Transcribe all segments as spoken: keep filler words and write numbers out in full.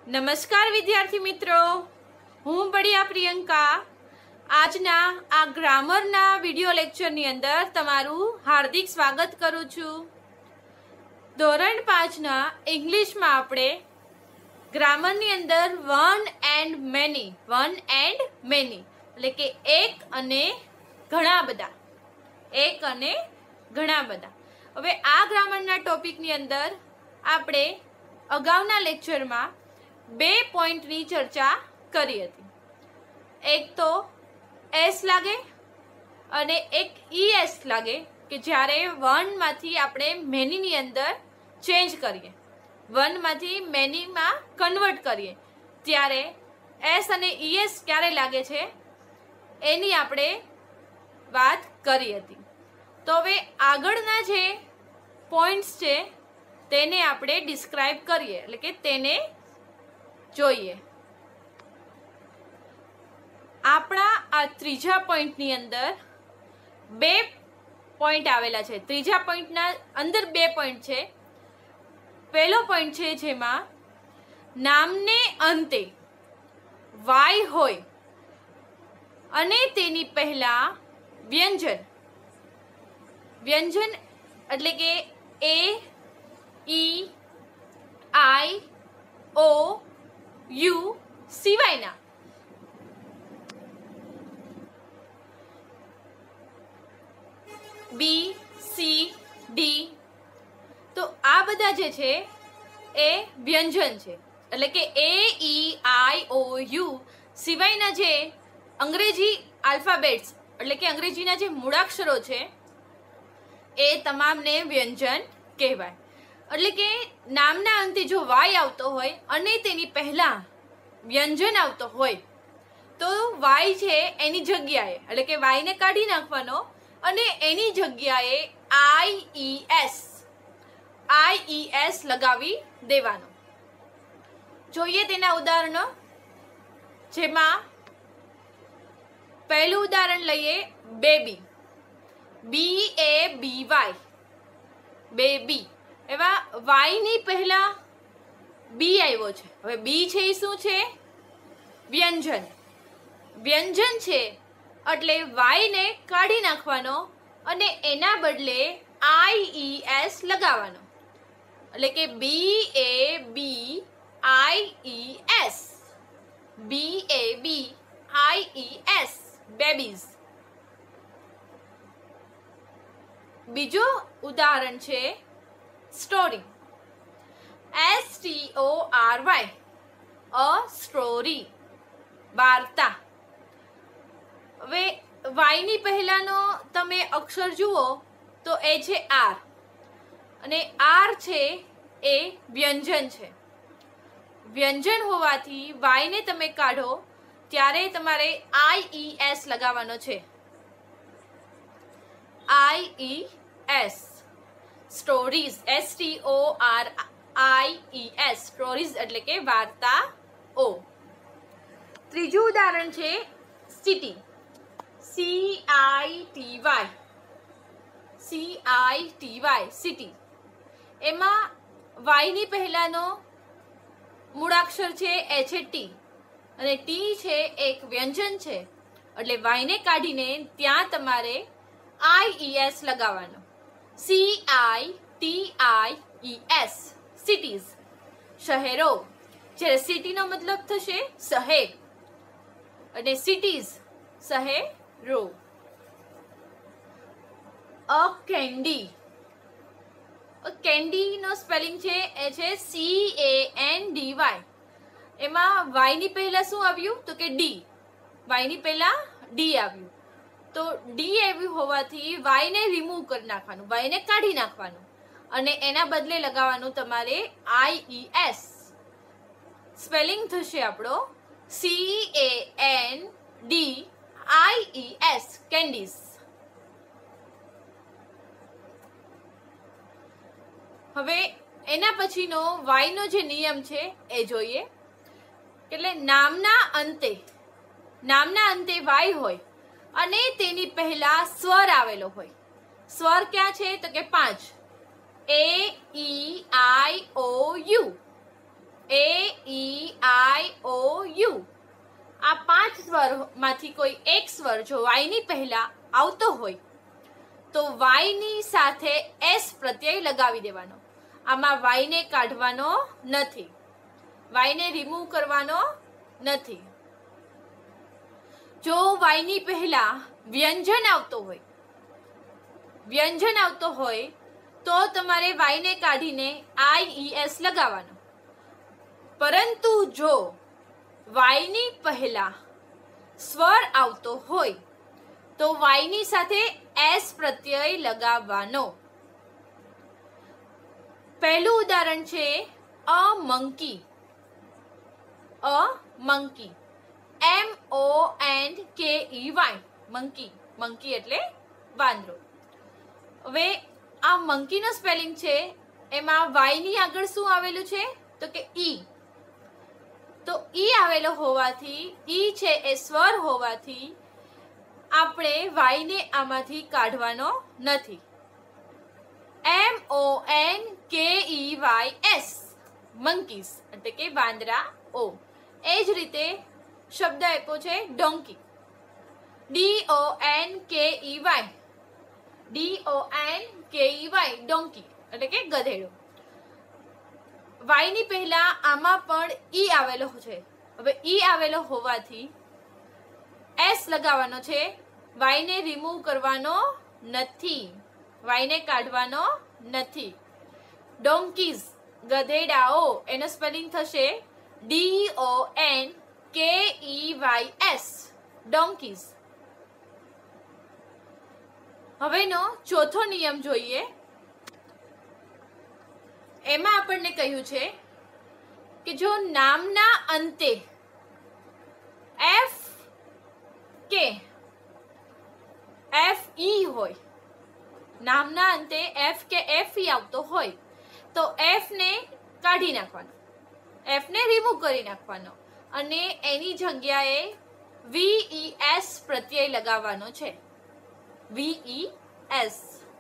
નમસ્કાર વિદ્યાર્થી મિત્રો, હું બળિયા પ્રિયંકા આજના આ ગ્રામરના વિડિયો લેક્ચરની અંદર તમારું હાર્દિક સ્વાગત કરું છું। ધોરણ પાંચના ઇંગ્લિશમાં આપણે ગ્રામરની અંદર one and many one and many એટલે કે એક અને ઘણા બધા એક અને ઘણા બધા હવે આ ગ્રામરના ટોપિકની અંદર આપણે અગાઉના લેક્ચરમાં બે પોઈન્ટની ચર્ચા કરી હતી। એક તો એસ લાગે અને એક ઈએસ લાગે કે જ્યારે વનમાંથી આપણે મેનીની અંદર ચેન્જ કરીએ, વનમાંથી મેનીમાં કન્વર્ટ કરીએ ત્યારે એસ અને ઈએસ ક્યારે લાગે છે એની આપણે વાત કરી હતી। તો હવે આગળના જે પોઈન્ટ્સ છે તેને આપણે ડિસ્ક્રાઇબ કરીએ એટલે કે તેને જોઈએ। આપણા આ ત્રીજા પોઈન્ટની અંદર બે પોઈન્ટ આવેલા છે। ત્રીજા પોઈન્ટના અંદર બે પોઈન્ટ છે। પહેલો પોઈન્ટ છે જેમાં નામને અંતે વાય હોય અને તેની પહેલા વ્યંજન વ્યંજન એટલે કે એ ઈ આઈ ઓ યુ સિવાયના બી સી ડી તો આ બધા જે છે એ વ્યંજન છે એટલે કે એ ઈ આઈ ઓ યુ સિવાયના જે અંગ્રેજી આલ્ફાબેટ્સ એટલે કે અંગ્રેજીના જે મૂળાક્ષરો છે એ તમામને વ્યંજન કહેવાય। એટલે કે નામના અંતે જો વાય આવતો હોય અને તેની પહેલા વ્યંજન આવતો હોય તો વાય છે એની જગ્યાએ એટલે કે વાયને કાઢી નાખવાનો અને એની જગ્યાએ આઈ E S I E S લગાવી દેવાનો। જોઈએ તેના ઉદાહરણો, જેમાં પહેલું ઉદાહરણ લઈએ baby, B A B Y baby. એવા વાય ની પહેલા બી આવ્યો છે। હવે બી છે એ શું છે? વ્યંજન વ્યંજન છે એટલે વાય ને કાઢી નાખવાનો અને એના બદલે આઈ ઈ એસ લગાવવાનો એટલે કે B A B I E S B A B I E S babies. બીજો ઉદાહરણ છે story, S T O R Y a story વાર્તા। હવે વાયની પહેલાનો તમે અક્ષર જુઓ તો એ છે આર અને આર છે એ વ્યંજન છે। વ્યંજન હોવાથી વાયને તમે કાઢો ત્યારે તમારે આઈ ઈ એસ લગાવવાનો છે, I E S stories S T O R I E S stories એટલે કે વાર્તાઓ। ત્રીજું ઉદાહરણ છે city, C I T Y C I T Y city. એમાં વાયની પહેલાનો મૂળાક્ષર છે એ છે ટી અને ટી છે એક વ્યંજન છે એટલે વાયને કાઢીને ત્યાં તમારે આઈ ઈ એસ લગાવવાનો, C I T I E S cities શહેરો। જ્યારે સિટીનો મતલબ થશે શહેર અને સિટીઝ શહેરો। અ કેન્ડી, કેન્ડી નો સ્પેલિંગ છે એ છે C A N D Y. એમાં વાય ની પહેલા શું આવ્યું તો કે ડી, વાય ની પહેલા ડી આવ્યું તો ડી આવ્યું હોવાથી વાય ને રિમૂવ કરી નાખવાનું, વાય ને કાઢી નાખવાનું અને એના બદલે લગાવવાનું તમારે આઈ ઈ એસ। સ્પેલિંગ થશે આપણો C A N D I E S candies. હવે એના પછીનો વાય નો જે નિયમ છે એ જોઈએ। એટલે નામના અંતે નામના અંતે વાય હોય અને તેની પહેલા સ્વર આવેલો હોય। સ્વર ક્યાં છે તો કે પાંચ, એ ઈ આઈ ઓ you A E I O you આ પાંચ સ્વરમાંથી કોઈ એક સ્વર જો વાય ની પહેલા આવતો હોય તો વાય ની સાથે એસ પ્રત્યય લગાવી દેવાનો. આમાં વાય ને કાઢવાનો નથી, વાય ને રિમૂવ કરવાનો નથી. જો વાય ની પહેલા વ્યંજન આવતો હોય વ્યંજન આવતો હોય તો તમારે વાય ને કાઢીને આઈ ઈ એસ લગાવવાનો. પરંતુ જો વાય ની પહેલા સ્વર આવતો હોય તો વાય ની સાથે એસ પ્રત્યય લગાવવાનો. પહેલું ઉદાહરણ છે a monkey. A monkey, M O N K E Y, monkey. Monkey એટલે વાંદરો. હવે આ મંકી નો સ્પેલિંગ છે એમાં વાય ની આગળ શું આવેલું છે તો કે ઈ. તો ઈ આવેલો હોવાથી ઈ છે એ સ્વર હોવાથી આપણે વાય ને આમાંથી કાઢવાનો નથી. એમ O N K E Y S, મંકીસ એટલે કે વાંદરા ઓ. એ જ રીતે શબ્દ આપ્યો છે donkey. D O N K E Y, D O N K E Y, donkey એટલે કે ગધેડો. વાય ની પહેલા આમાં પણ ઈ આવેલો છે. હવે ઈ આવેલો હોવાથી એસ લગાવવાનો છે, વાય ને રિમૂવ કરવાનો નથી, વાય ને કાઢવાનો નથી. ડોંકીઝ ગધેડાઓ, એનો સ્પેલિંગ થશે D O N K E Y S, ડોંકીઝ. હવેનો ચોથો નિયમ જોઈએ. એમાં આપણને કહ્યું છે કે જો નામના અંતે એફ કે એફ ઈ હોય, નામના અંતે એફ કે એફ ઈ આવતો હોય તો એફ ને કાઢી નાખવાનો, એફ ને રિમૂવ કરી નાખવાનો અને એની જગ્યાએ વી ઈ એસ પ્રત્યય લગાવવાનો છે. વી ઈ એસ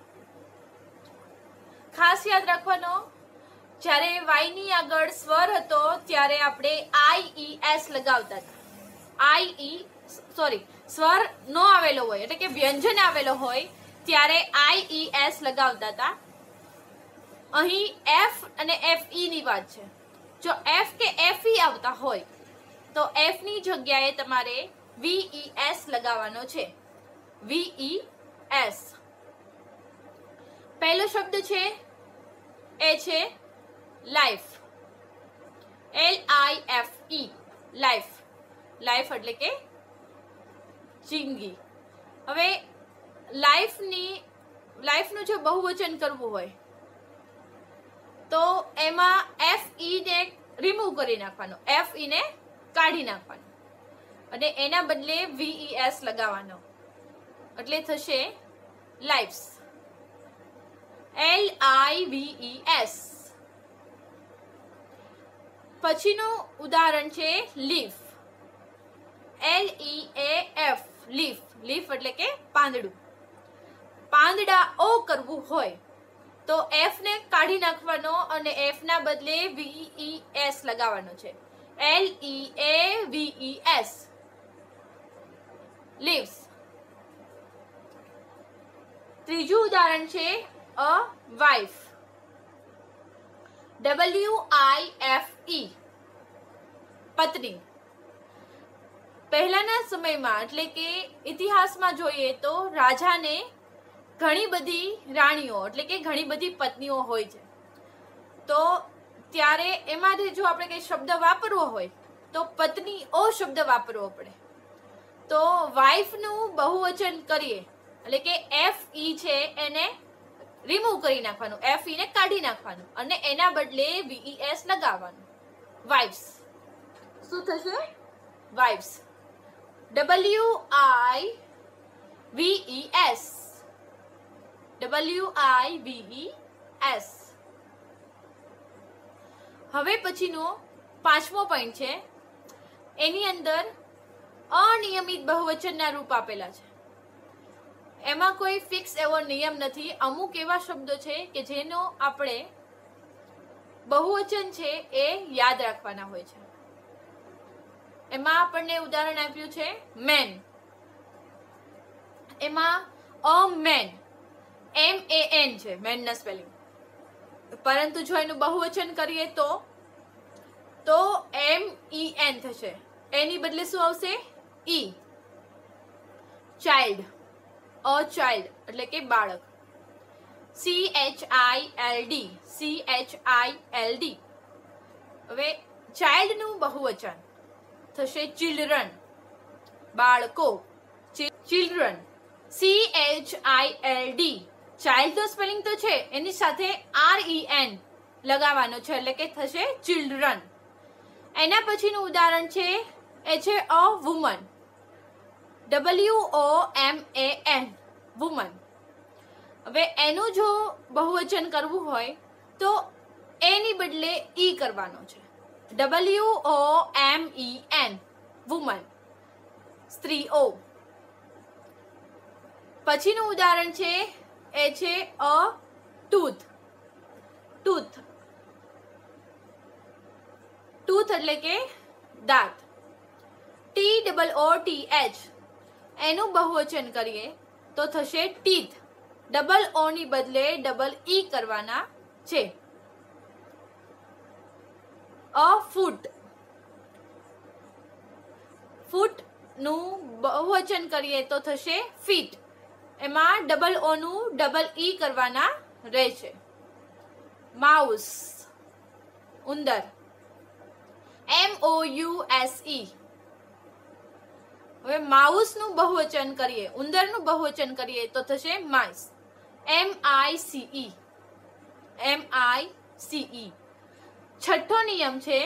ખાસ યાદ રાખવાનો. જ્યારે વાય ની આગળ સ્વર હતો ત્યારે આપણે આઈ ઈ એસ લગાવતા હતા. આઈ ઈ સોરી સ્વર નો આવેલો હોય એટલે કે વ્યંજન આવેલો હોય ત્યારે આઈ ઈ એસ લગાવતા હતા. અહીં એફ અને એફ ઈ ની વાત છે. જો એફ કે એફ ઈ આવતા હોય તો એફ ની જગ્યાએ તમારે વી ઈ એસ લગાવવાનો છે. V E S. પહેલો શબ્દ છે એ છે life. L I F E, life. Life એટલે કે જિંદગી. હવે લાઈફની લાઈફનું જો બહુવચન કરવું હોય તો એમાં એફ ઈ ને રિમૂવ કરી નાખવાનો, એફ ઈ ને કાઢી નાખવાનો અને એના બદલે વી ઈ એસ લગાવવાનો એટલે થશે lives. L I V E S. પછીનું ઉદાહરણ છે leaf. L E A F, leaf. Leaf એટલે કે પાંદડું. પાંદડા ઓ કરવું હોય તો એફ ને કાઢી નાખવાનો અને એફ ના બદલે વી ઈ એસ લગાવવાનો છે. L E A V E S, leaves. ત્રીજું ઉદાહરણ છે a wife. W I F E, પત્ની. પહેલાના સમયમાં એટલે કે ઇતિહાસમાં જોઈએ તો રાજાને ઘણી બધી રાણીઓ એટલે કે ઘણી બધી પત્નીઓ હોય છે. તો ત્યારે એમાંથી જો આપણે કઈ શબ્દ વાપરવો હોય તો પત્ની ઓ શબ્દ વાપરવો પડે. તો વાઇફ નું બહુવચન કરીએ એટલે કે એફ ઈ છે એને રિમૂવ કરી નાખવાનું, એફ ઈ ને કાઢી નાખવાનું અને એના બદલે વી ઈ એસ લગાવવાનું. વાઇફ્સ. શું થશે? Wives. W I V E S, W I V E S. હવે પછીનો પાંચમો પોઈન્ટ છે. એની અંદર અનિયમિત બહુવચનના રૂપ આપેલા છે. એમાં કોઈ ફિક્સ એવો નિયમ નથી. અમુક એવા શબ્દો છે કે જેનો આપણે બહુવચન છે એ યાદ રાખવાના હોય છે. એમાં આપણને ઉદાહરણ આપ્યું છે મેન. એમાં a man, M A N છે મેન ના સ્પેલિંગ. પરંતુ જો એનું બહુવચન કરીએ તો તો એમ ઈ એન થશે. એની બદલે શું આવશે? ઈ. ચાઇલ્ડ, અ ચાઇલ્ડ એટલે કે બાળક. C H I L D, C H I L D. હવે ચાઇલ્ડ નું બહુવચન થશે ચિલ્ડ્રન, બાળકો, children. C H I L D, child નો સ્પેલિંગ તો છે, એની સાથે આર ઈ એન લગાવવાનો છે એટલે કે થશે ચિલ્ડ્રન. એના પછીનું ઉદાહરણ છે એ છે a woman, W O M A N, woman. હવે એનું જો બહુવચન કરવું હોય તો એની બદલે ઈ કરવાનો છે. W O M E N, women, સ્ત્રીઓ. પછીનું ઉદાહરણ છે એ છે અ ટૂથ, ટૂથ, ટૂથ એટલે કે દાંત. T double O T H, એનું બહુવચન કરીએ તો થશે ટીથ. ડબલ ઓ ની બદલે ડબલ ઈ કરવાના છે. અ ફૂટ, ફૂટ નું બહુવચન કરીએ તો થશે ફીટ. એમાં ડબલ ઓ નું ડબલ ઈ કરવાના રહેશે. માઉસ, ઉંદર, એમ ઓ યુ એસ ઈ. હવે માઉસ નું બહુવચન કરીએ, ઉંદર નું બહુવચન કરીએ તો થશે mice, M I C E, M I C E. છઠ્ઠો નિયમ છે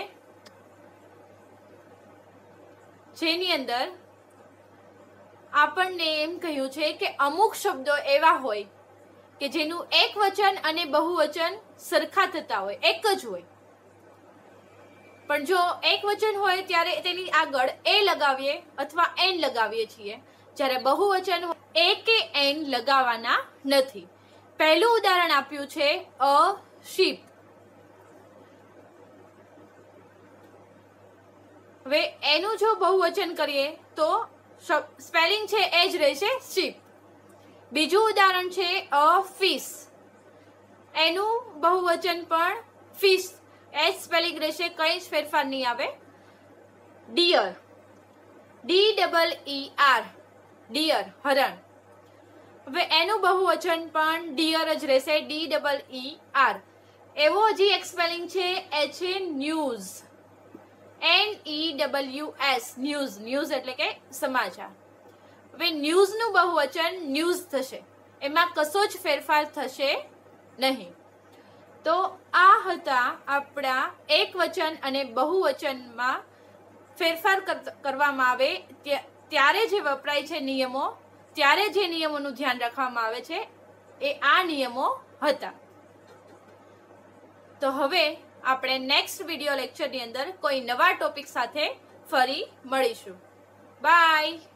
જેની અંદર આપણને એમ કહ્યું છે કે અમુક શબ્દો એવા હોય કે જેનું એક વચન અને બહુવચન સરખા થતા હોય, એક જ હોય. પણ જો એક વચન હોય ત્યારે તેની આગળ એ લગાવીએ અથવા એન લગાવીએ છીએ, જ્યારે બહુવચન એ કે એન લગાવવાના નથી. પહેલું ઉદાહરણ આપ્યું છે અ શીપ. હવે એનું જો બહુવચન કરીએ તો સ્પેલિંગ છે એ જ રહેશે શીપ. બીજું ઉદાહરણ છે અ ફિશ. એનું બહુવચન પણ ફિશ એ જ સ્પેલિંગ રહેશે, કઈ જ ફેરફાર નહીં આવે. Deer, D double E R, deer, હરણ. હવે એનું બહુવચન પણ ડિયર જ રહેશે, ડી ડબલ ઈ આર. એવો હજી એક સ્પેલિંગ છે એ છે news, N E W S, news. News એટલે કે સમાચાર. હવે ન્યૂઝ નું બહુવચન ન્યૂઝ થશે, એમાં કશો જ ફેરફાર થશે નહીં. તો આ હતા આપણા એક વચન અને બહુવચનમાં ફેરફાર કરવામાં આવે ત્યારે જે વપરાય છે નિયમો, ત્યારે જે નિયમોનું ધ્યાન રાખવામાં આવે છે એ આ નિયમો હતા. તો હવે આપણે નેક્સ્ટ વિડીયો લેક્ચરની અંદર કોઈ નવા ટોપિક સાથે ફરી મળીશું. બાય.